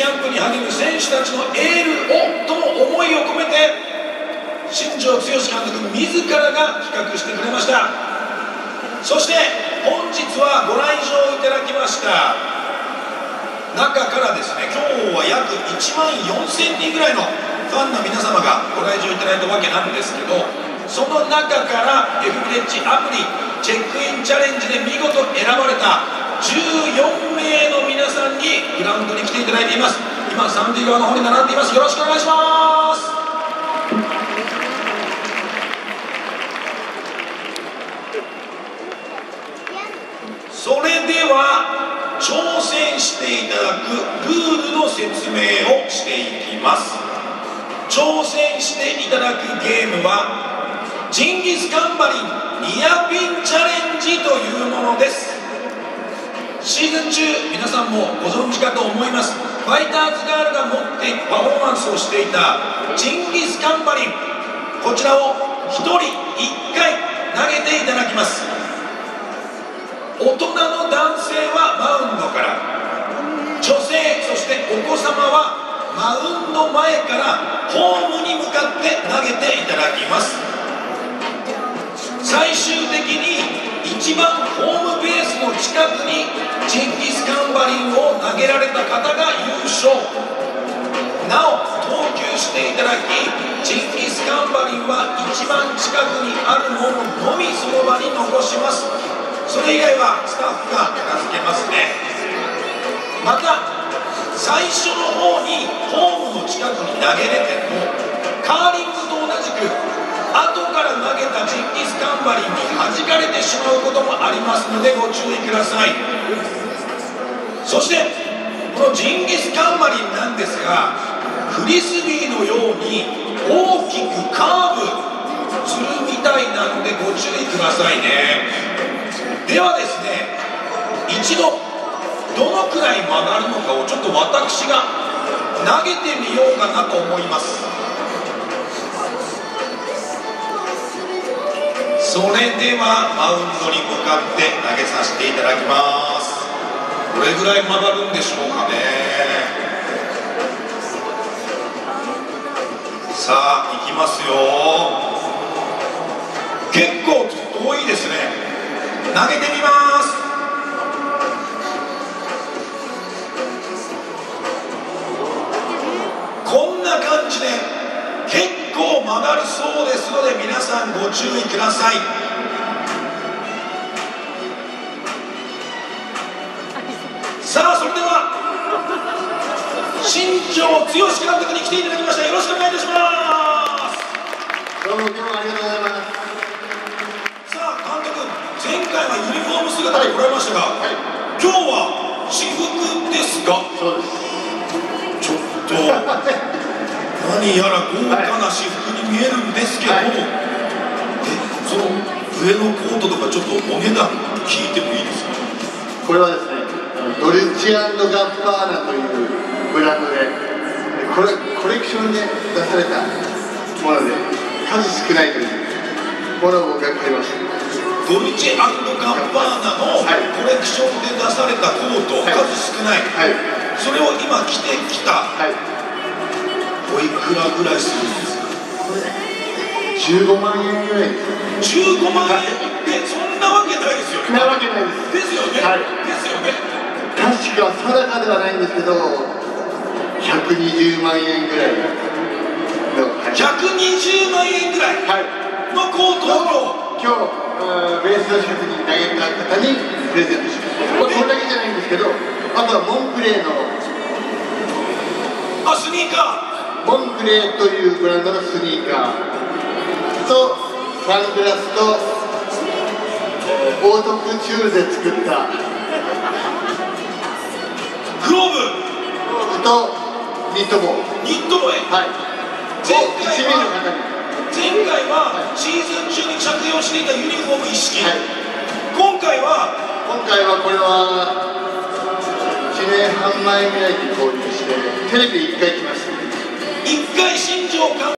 キャンプに励む選手たちのエールをとの思いを込めて新庄剛志監督自らが企画してくれました。そして本日はご来場いただきました中からですね、今日は約1万4000人ぐらいのファンの皆様がご来場いただいたわけなんですけど、その中から F ビレッジアプリチェックインチャレンジで見事選ばれた14名の皆さんにグラウンドに来ていただいています。今三塁側の方に並んでいます。よろしくお願いします。それでは挑戦していただくルールの説明をしていきます。挑戦していただくゲームはジンギスカンバリンニアピンチャレンジというものです。シーズン中皆さんもご存知かと思います。ファイターズガールが持ってパフォーマンスをしていたジンギスカンバリン、こちらを1人1回投げていただきます。大人の男性はマウンドから、女性そしてお子様はマウンド前からホームに向かって投げていただきます。最終的に一番ホームベースの近くにジンギスカンバリンを投げられた方が優勝。なお投球していただき、ジンギスカンバリンは一番近くにあるもののみその場に残します。それ以外はスタッフが片付けますね。また最初の方にホームの近くに投げれてもカーリングと同じく後から投げたジンギスカンバリンに弾かれてしまうこともありますのでご注意ください。そしてこのジンギスカンバリンなんですが、フリスビーのように大きくカーブするみたいなのでご注意くださいね。ではですね、一度どのくらい曲がるのかをちょっと私が投げてみようかなと思います。それではマウンドに向かって投げさせていただきます。どれぐらい曲がるんでしょうかね。さあいきますよ。結構遠いですね。投げてみます。こんな感じで結構曲がるそうですので皆さんご注意ください。さあそれでは新庄剛志監督に来ていただきました。よろしくお願いいたします。 どうも今日はありがとうございます。 さあ監督、前回はユニフォーム姿で来られましたが、今日は私服ですか？ そうです。 ちょっと何やら豪華な私服に見えるんですけど、その上のコートとかちょっとお値段聞いてもいいですか？ これはですね、ドルチ&ガッバーナというブランドでコレクションで出されたもので数少ないというものを僕が買いました。 ドルチ&ガッバーナのコレクションで出されたコート、数少ない、それを今着てきた、おいくらぐらいするんですか？ これ15万円ぐらいです。 15万円ってそんなわけないですよね。 なわけないです。 ですよね、ですよね。 確か定かではないんですけど120万円ぐらいの、 120万円ぐらいのコートを今日ベースの近くに投げた方にプレゼントします。これだけじゃないんですけど、あとはモンクレーのスニーカー、 モンクレーというブランドのスニーカーとサングラスとオートクチュールで作ったグローブとニット帽。 前回はシーズン中に着用していたユニフォーム一式、今回はこれは1年半前ぐらいに購入してテレビ1回来ました。 1回新庄監督